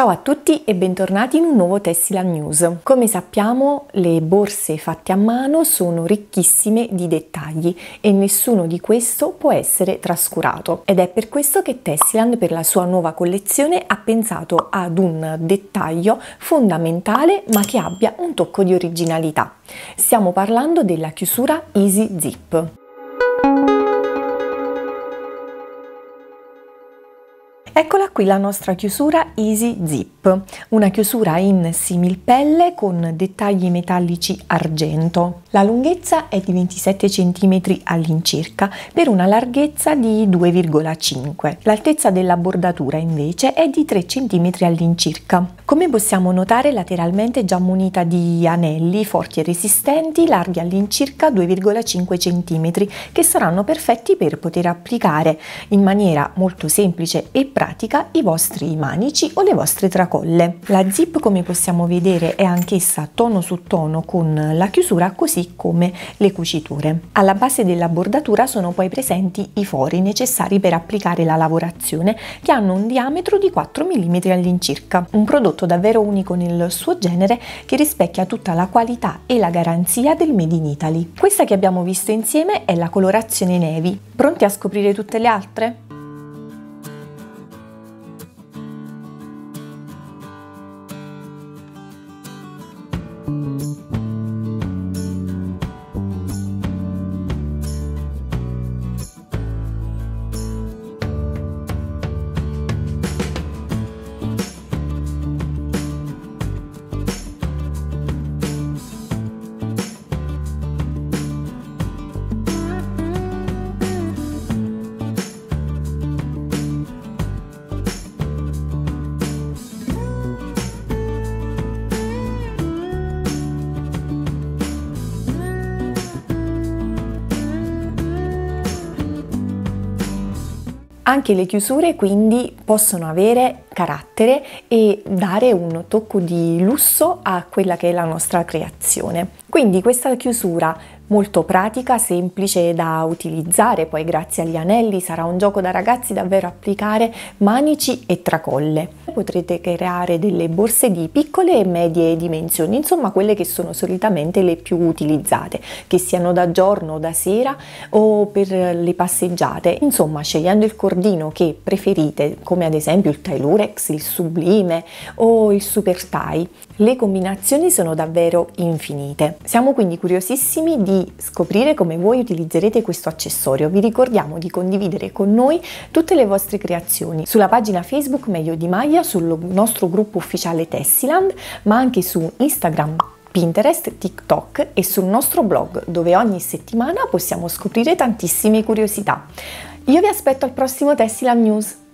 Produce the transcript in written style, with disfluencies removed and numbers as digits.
Ciao a tutti e bentornati in un nuovo Tessiland News. Come sappiamo, le borse fatte a mano sono ricchissime di dettagli e nessuno di questo può essere trascurato. Ed è per questo che Tessiland, per la sua nuova collezione, ha pensato ad un dettaglio fondamentale ma che abbia un tocco di originalità. Stiamo parlando della chiusura Easy Zip. Eccola qui la nostra chiusura Easy Zip, una chiusura in similpelle con dettagli metallici argento. La lunghezza è di 27 cm all'incirca per una larghezza di 2,5. L'altezza della bordatura invece è di 3 cm all'incirca. Come possiamo notare, lateralmente è già munita di anelli forti e resistenti, larghi all'incirca 2,5 cm, che saranno perfetti per poter applicare in maniera molto semplice e pratica i vostri manici o le vostre tracolle. La zip, come possiamo vedere, è anch'essa tono su tono con la chiusura, così come le cuciture. Alla base della bordatura sono poi presenti i fori necessari per applicare la lavorazione, che hanno un diametro di 4 mm all'incirca. Un prodotto davvero unico nel suo genere, che rispecchia tutta la qualità e la garanzia del Made in Italy. Questa che abbiamo visto insieme è la colorazione navy. Pronti a scoprire tutte le altre? Anche le chiusure quindi possono avere carattere e dare un tocco di lusso a quella che è la nostra creazione. Quindi questa chiusura molto pratica, semplice da utilizzare, poi grazie agli anelli sarà un gioco da ragazzi davvero applicare manici e tracolle. Potrete creare delle borse di piccole e medie dimensioni, insomma quelle che sono solitamente le più utilizzate, che siano da giorno, da sera o per le passeggiate, insomma scegliendo il cordino che preferite, come ad esempio il tie lurex, il sublime o il super tie. Le combinazioni sono davvero infinite. Siamo quindi curiosissimi di scoprire come voi utilizzerete questo accessorio. Vi ricordiamo di condividere con noi tutte le vostre creazioni sulla pagina Facebook Meglio di Maglia, sul nostro gruppo ufficiale Tessiland, ma anche su Instagram, Pinterest, TikTok e sul nostro blog, dove ogni settimana possiamo scoprire tantissime curiosità. Io vi aspetto al prossimo Tessiland News.